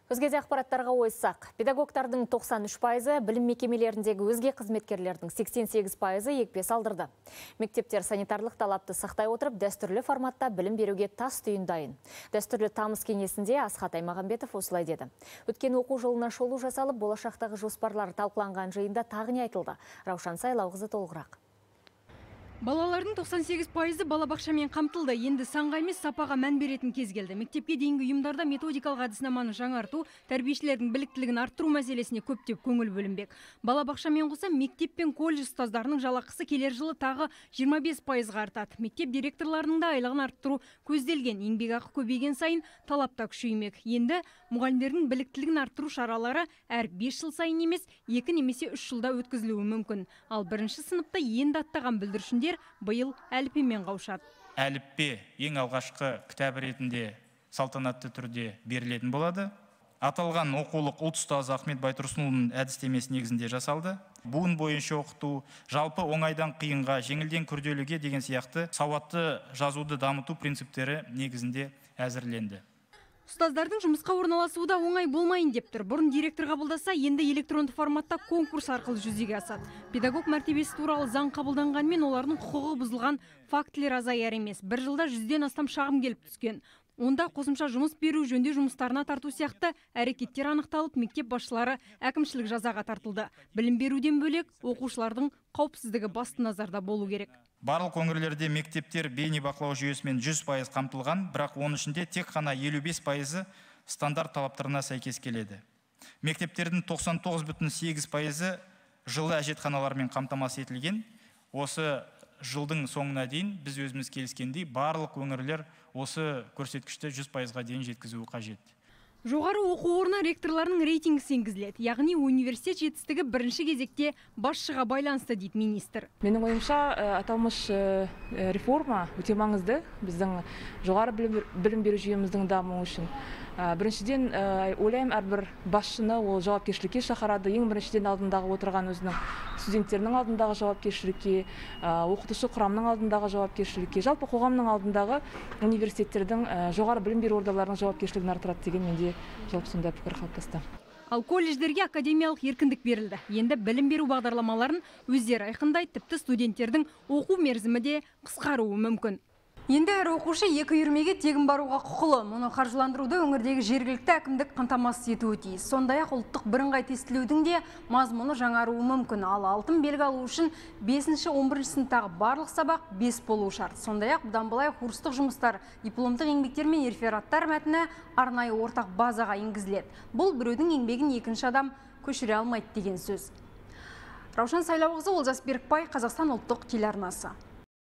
Өзгеде ақпараттарға ойыссақ, педагогтардың 93%, білім мекемелеріндегі өзге қызметкерлердің 88%-і екпе салдырды. Мектептер санитарлық талапты сақтай отырып, дәстүрлі форматта білім беруге тас түйін дайын. Дәстүрлі тамыз кеңесінде Асхат Аймағамбетов осылай деді. Өткен оқу жылына шолу жасалып, болашақтағы жоспарлар талқыланған жиында тағы не айтылды. Раушан Сайлауқызы толығырақ. Балалардың 98%-і балабақшамен қамтылды. Енді санға емес сапаға мән беретін кез келді. Мектепке дейінгі ұйымдарда методикалық әдіснаманы жаңарту, тәрбиешілердің біліктілігін арттыру мәселесіне көптеп көңіл бөлінбек. Балабақшамен қоса мектеп пен колледж ұстаздарының жалақысы келер жылы тағы 25%-ға артады. Мектеп директорларының да айлығын арттыру көзделген. Еңбекақы көбейген сайын талапта күшеймек. Енді мұғалімдердің біліктілігін арттыру шаралары әр 5 жыл сайын емес, 2 немесе 3 жылда өткізілуі мүмкін. Ал бірінші сыныпта енді аттаған бүлдіршіндер биыл әліппемен қауышады. Әліппе ең алғашқы кітап ретінде салтанатты түрде берілетін болады. Аталған оқулық ұлт ұстазы Ахмет Байтұрсынұлының әдістемесі негізінде жасалды. Буын бойынша оқыту, жалпы оңайдан қиынға, жеңілден күрделіге деген сияқты сауатты жазуды дамыту принциптері негізінде әзірленді. Ұстаздардың жұмысқа орналасуы да оңай болмайын деп тұр. Бұрын директор қабылдаса, енді электронды форматта конкурс арқылы жүзеге асады. Педагог мәртебесі туралы заң қабылданғанмен олардың құқығы бұзылған фактілер азаяр емес. Бір жылда 100-ден астам шағым келіп түскен. Онда қосымша жұмыс беру, жөндеу жұмыстарына тарту сияқты әрекеттер анықталып, мектеп басшылары әкімшілік жазаға тартылды. Білім беруден бөлек, оқушылардың қауіпсіздігі басты назарда болу керек. Барлық өңірлерде мектептер бейнебақылау жүйесімен 100% қамтылған, бірақ оның ішінде тек қана 55% стандарт талаптарына сәйкес келеді. Мектептердің 99,8% жылы әжетханалармен қамтамасыз етілген. Осы жылдың соңына дейін біз өзіміз келіскендей барлық өңірлер осы көрсеткішті 100%-ға дейін жеткізуі қажет. Жоғары оқу орны ректорларының рейтингісі енгізіледі. Яғни университет жетістігі бірінші кезекте басшыға байланысты дейді министр. Менің ойымша, аталмыш реформа өте маңызды біздің жоғары білім беру жүйеміздің дамуы үшін. Біріншіден, ойлаймын, әрбір басшыны ол жауапкершілікке шақырады. Ең біріншіден алдындағы отырған өзінің студенттерінің алдындағы жауапкершілікке, оқытушы құрамның алдындағы жауапкершілікке, жалпы қоғамның алдындағы университеттердің жоғары білім беру ордаларының жауапкершілігін арттырады деген менде жалпы сондай пікір қалыптасты. Ал колледждерге академиялық еркіндік берілді. Енді білім беру бағдарламаларын өздері айқындайды, тіпті студенттердің оқу мерзімі де қысқаруы мүмкін. Енді әр оқушы екі үйірмеге тегін баруға құқылы. Мұны қаржыландыруды өңірдегі жергілікті әкімдік қамтамасыз етуі тиіс. Сондай-ақ ұлттық бірыңғай тестілеудің де мазмұны жаңаруы мүмкін. Ал алтын белгі алу үшін 5-11 сыныптағы барлық сабақ 5 болу шарт. Сондай-ақ бұдан былай курстық жұмыстар, дипломдық еңбектер мен рефераттар мәтіні арнайы ортақ базаға енгізіледі. Бұл біреудің еңбегін екінші адам көшіре алмайды деген сөз. Раушан Сайлауқызы, Олжас Берікбай, Қазақстан ұлттық телеарнасы.